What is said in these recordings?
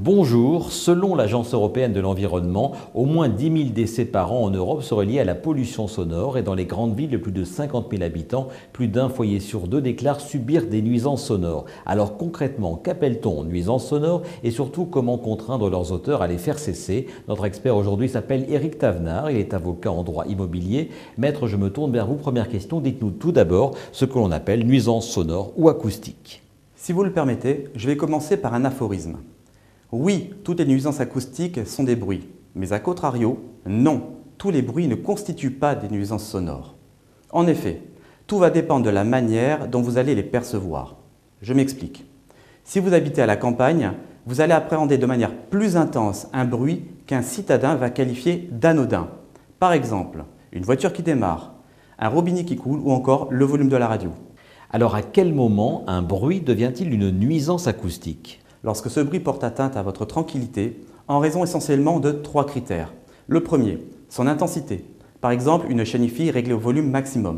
Bonjour, selon l'Agence européenne de l'environnement, au moins 10 000 décès par an en Europe seraient liés à la pollution sonore et dans les grandes villes de plus de 50 000 habitants, plus d'un foyer sur deux déclare subir des nuisances sonores. Alors concrètement, qu'appelle-t-on nuisances sonores et surtout comment contraindre leurs auteurs à les faire cesser? Notre expert aujourd'hui s'appelle Éric Thavenard, il est avocat en droit immobilier. Maître, je me tourne vers vous. Première question, dites-nous tout d'abord ce que l'on appelle nuisances sonores ou acoustiques. Si vous le permettez, je vais commencer par un aphorisme. Oui, toutes les nuisances acoustiques sont des bruits, mais à contrario, non, tous les bruits ne constituent pas des nuisances sonores. En effet, tout va dépendre de la manière dont vous allez les percevoir. Je m'explique. Si vous habitez à la campagne, vous allez appréhender de manière plus intense un bruit qu'un citadin va qualifier d'anodin. Par exemple, une voiture qui démarre, un robinet qui coule ou encore le volume de la radio. Alors à quel moment un bruit devient-il une nuisance acoustique ? Lorsque ce bruit porte atteinte à votre tranquillité, en raison essentiellement de 3 critères. Le premier, son intensité. Par exemple, une chaîne hi-fi réglée au volume maximum.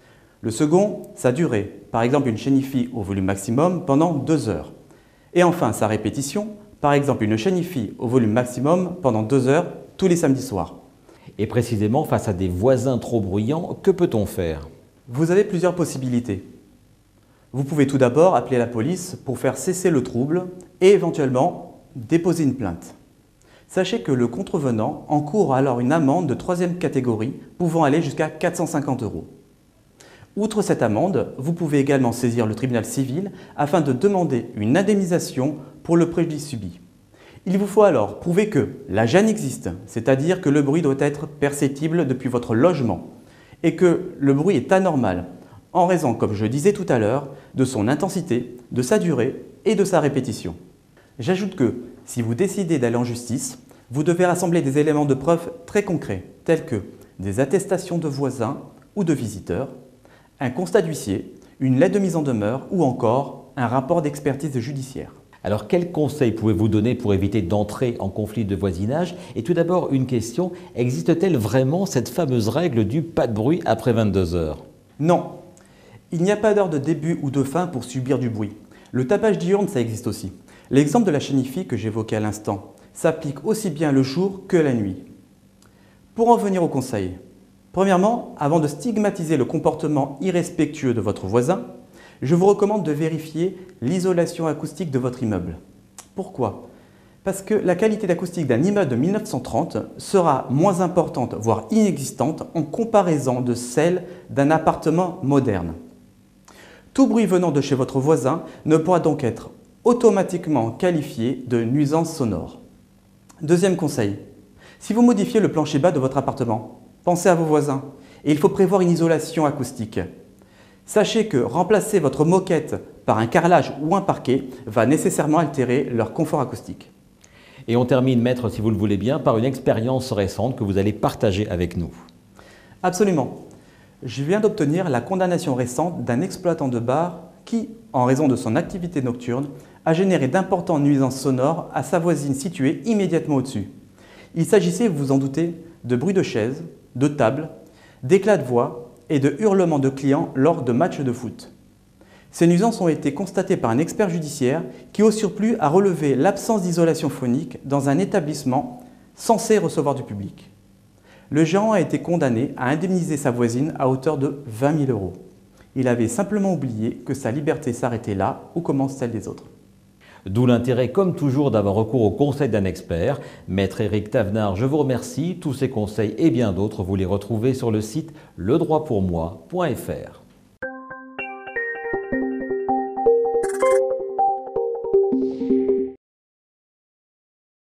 Le second, sa durée. Par exemple, une chaîne hi-fi au volume maximum pendant 2 heures. Et enfin, sa répétition. Par exemple, une chaîne hi-fi au volume maximum pendant 2 heures tous les samedis soirs. Et précisément, face à des voisins trop bruyants, que peut-on faire ? Vous avez plusieurs possibilités. Vous pouvez tout d'abord appeler la police pour faire cesser le trouble et éventuellement déposer une plainte. Sachez que le contrevenant encourt alors une amende de 3e catégorie pouvant aller jusqu'à 450 €. Outre cette amende, vous pouvez également saisir le tribunal civil afin de demander une indemnisation pour le préjudice subi. Il vous faut alors prouver que la gêne existe, c'est-à-dire que le bruit doit être perceptible depuis votre logement et que le bruit est anormal, en raison, comme je disais tout à l'heure, de son intensité, de sa durée et de sa répétition. J'ajoute que, si vous décidez d'aller en justice, vous devez rassembler des éléments de preuve très concrets, tels que des attestations de voisins ou de visiteurs, un constat d'huissier, une lettre de mise en demeure ou encore un rapport d'expertise judiciaire. Alors quels conseils pouvez-vous donner pour éviter d'entrer en conflit de voisinage? Et tout d'abord, une question, existe-t-elle vraiment cette fameuse règle du pas de bruit après 22 heures? Non. Il n'y a pas d'heure de début ou de fin pour subir du bruit. Le tapage diurne, ça existe aussi. L'exemple de la chaîne hi-fi que j'évoquais à l'instant s'applique aussi bien le jour que la nuit. Pour en venir au conseil, premièrement, avant de stigmatiser le comportement irrespectueux de votre voisin, je vous recommande de vérifier l'isolation acoustique de votre immeuble. Pourquoi ? Parce que la qualité d'acoustique d'un immeuble de 1930 sera moins importante, voire inexistante, en comparaison de celle d'un appartement moderne. Tout bruit venant de chez votre voisin ne pourra donc être automatiquement qualifié de nuisance sonore. Deuxième conseil, si vous modifiez le plancher bas de votre appartement, pensez à vos voisins et il faut prévoir une isolation acoustique. Sachez que remplacer votre moquette par un carrelage ou un parquet va nécessairement altérer leur confort acoustique. Et on termine, maître, si vous le voulez bien, par une expérience récente que vous allez partager avec nous. Absolument. Je viens d'obtenir la condamnation récente d'un exploitant de bar qui, en raison de son activité nocturne, a généré d'importantes nuisances sonores à sa voisine située immédiatement au-dessus. Il s'agissait, vous vous en doutez, de bruits de chaises, de tables, d'éclats de voix et de hurlements de clients lors de matchs de foot. Ces nuisances ont été constatées par un expert judiciaire qui, au surplus, a relevé l'absence d'isolation phonique dans un établissement censé recevoir du public. Le gérant a été condamné à indemniser sa voisine à hauteur de 20 000 €. Il avait simplement oublié que sa liberté s'arrêtait là où commence celle des autres. D'où l'intérêt, comme toujours, d'avoir recours au conseil d'un expert. Maître Éric Thavenard, je vous remercie. Tous ces conseils et bien d'autres, vous les retrouvez sur le site ledroitpourmoi.fr.